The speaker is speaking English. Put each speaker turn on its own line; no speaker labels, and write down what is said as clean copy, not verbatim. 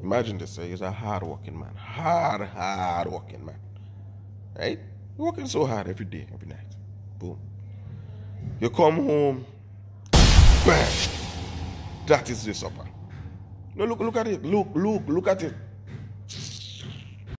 Imagine this, he's a hard-working man. Hard-working man. Right? Working so hard every day, every night. Boom. You come home, bam! That is the supper. No, look at it. Look at it.